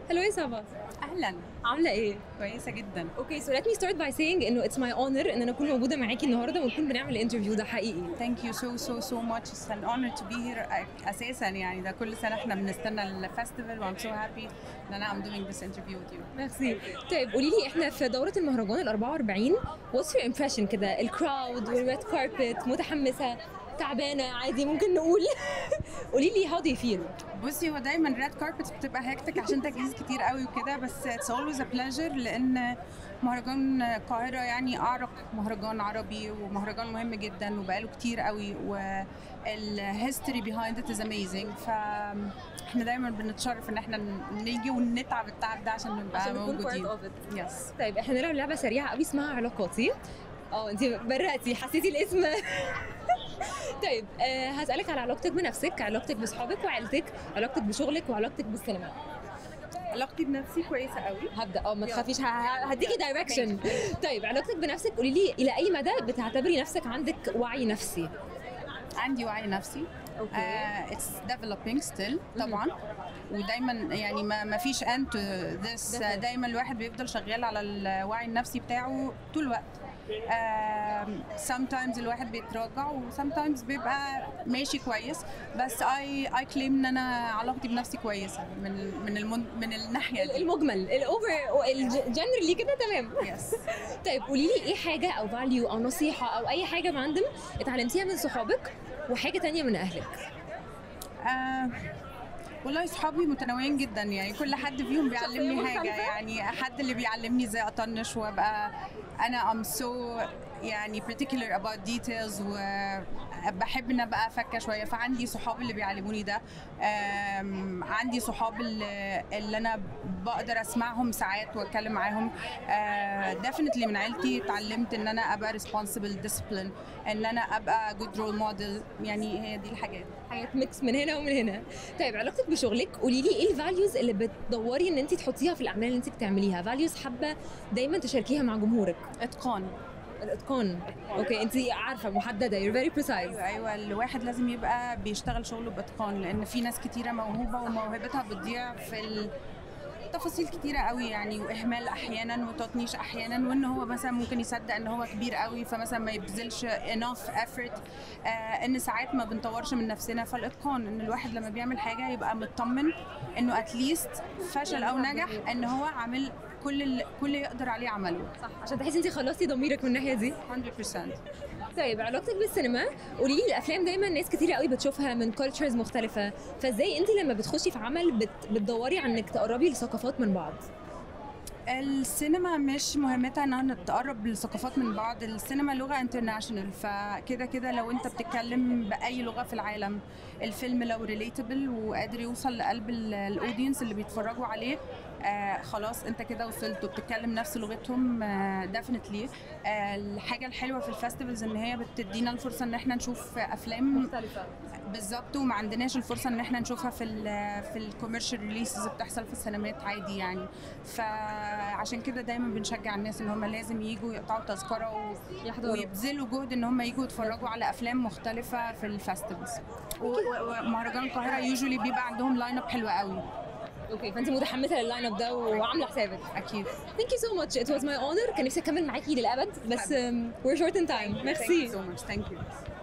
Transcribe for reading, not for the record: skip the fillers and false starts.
Hello Saba. اهلا. عاملة ايه؟ كويسه جدا. Okay, so let me start by saying انه it's my honor ان انا اكون موجودة معاكي النهاردة ونكون بنعمل الانترفيو ده حقيقي. Thank you so much. It's an honor to be here. اساسا يعني ده كل سنه احنا بنستنى الفestival and I'm so happy ان انا I'm doing this interview with you. ميرسي. طيب قولي لي احنا في دورة المهرجان ال 44 what's your impression كده؟ الكراود والريد كاربت متحمسة تعبانة عادي ممكن نقول. قولي لي how do you feel؟ بصي هو دايما ريد كاربت بتبقى هيكتك عشان تجهيز كتير قوي وكده، بس it's always a pleasure لان مهرجان القاهرة يعني أعرق مهرجان عربي ومهرجان مهم جدا وبقاله كتير قوي والهيستوري behind it is amazing، فاحنا دايما بنتشرف ان احنا نيجي ونتعب التعب ده عشان نبقى موجودين. Yes. طيب احنا نلعب لعبة سريعة قوي اسمها علاقاتي. انت برقتي حسيتي الاسم. طيب هسألك على علاقتك بنفسك، علاقتك بصحابك وعائلتك، علاقتك بشغلك وعلاقتك بالسينما. علاقتي بنفسي كويسة قوي. هبدأ ما تخافيش هديكي دايركشن. طيب علاقتك بنفسك قولي لي إلى أي مدى بتعتبري نفسك عندك وعي نفسي؟ عندي وعي نفسي. it's developing still طبعا، ودايما يعني ما فيش end to this. دايما الواحد بيفضل شغال على الوعي النفسي بتاعه طول الوقت. sometimes الواحد بيتراجع و sometimes بيبقى ماشي كويس، بس I claim ان انا علاقتي بنفسي كويسه من الناحيه دي. المجمل الاوفر الجنرالي كده تمام. yes. طيب قولي لي ايه حاجه او فاليو او نصيحه او اي حاجه معندم اتعلمتيها من صحابك وحاجه تانية من اهلك؟ والله صحابي متنوعين جدا، يعني كل حد فيهم بيعلمني حاجه، يعني حد اللي بيعلمني ازاي اطنش وابقى انا I'm so يعني particular about details وبحب ان ابقى فكه شويه، فعندي صحاب اللي بيعلموني ده. عندي صحاب اللي انا بقدر اسمعهم ساعات واتكلم معاهم. definitely من عيلتي اتعلمت ان انا ابقى responsible discipline، ان انا ابقى good role model، يعني هي دي الحاجات. حاجات ميكس من هنا ومن هنا. طيب علاقتك بشغلك قولي لي ايه الفاليوز اللي بتدوري ان انت تحطيها في الاعمال اللي انت بتعمليها؟ فاليوز حابه دايما تشاركيها مع جمهورك. اتقان. الاتقان. اوكي انت عارفه محدده you're very precise. ايوه الواحد لازم يبقى بيشتغل شغله باتقان، لان في ناس كتيره موهوبه وموهبتها بتضيع في تفاصيل كتيره قوي يعني، واهمال احيانا وتطنيش احيانا، وان هو مثلا ممكن يصدق ان هو كبير قوي فمثلا ما يبذلش enough effort. ان ساعات ما بنطورش من نفسنا، فالاتقان ان الواحد لما بيعمل حاجه يبقى مطمن انه اتليست فشل او نجح ان هو عامل كل اللي يقدر عليه عمله. صح، عشان تحسي انت خلصتي ضميرك من الناحيه دي 100%. طيب علاقتك بالسينما قولي لي الافلام دايما ناس كتير قوي بتشوفها من كولتشرز مختلفه، فازاي انت لما بتخشي في عمل بتدوري على انك تقربي لثقافات من بعض؟ السينما مش مهمتها انها تقرب الثقافات من بعض، السينما لغه انترناشونال، فكده كده لو انت بتتكلم باي لغه في العالم الفيلم لو ريليتابل وقادر يوصل لقلب الاودينس اللي بيتفرجوا عليه خلاص انت كده وصلت وبتتكلم نفس لغتهم. ديفينتلي الحاجه الحلوه في الفستيفالز ان هي بتدينا الفرصه ان احنا نشوف افلام مختلفه بالظبط، وما عندناش الفرصه ان احنا نشوفها في الكوميرشال ريليسز بتحصل في السينمات عادي يعني. فعشان كده دايما بنشجع الناس ان هم لازم يجوا يقطعوا تذكره ويبذلوا جهد ان هم يجوا يتفرجوا على افلام مختلفه في الفستيفالز. ومهرجان القاهره يوجولي بيبقى عندهم لاين اب حلوه قوي. اوكي فانت متحمسه لللاين اب ده وعامله حسابك. اكيد. Thank you so much. It was my honor. كان نفسي اكمل معاكي للابد بس we're short in time. Merci. Thank you so much. Thank you.